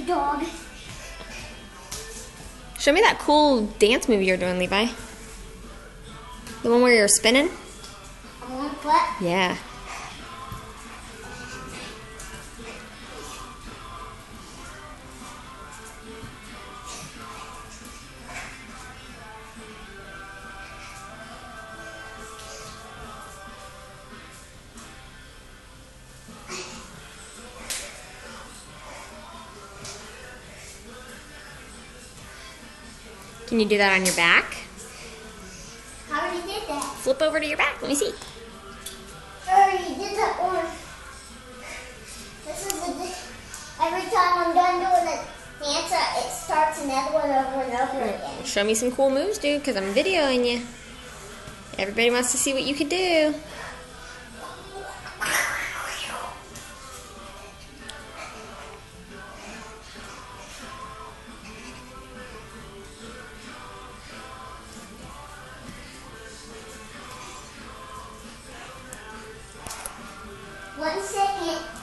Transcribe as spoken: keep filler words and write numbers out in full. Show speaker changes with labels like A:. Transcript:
A: dog.
B: Show me that cool dance move you're doing, Levi. The one where you're spinning?
A: On one foot?
B: Yeah. Can you do that on your back?
A: I already did that.
B: Flip over to your back. Let me see.
A: I already did that one. This is the, every time I'm done doing the dance, it starts another one over and over again.
B: Show me some cool moves, dude, because I'm videoing you. Everybody wants to see what you can do.
A: One second.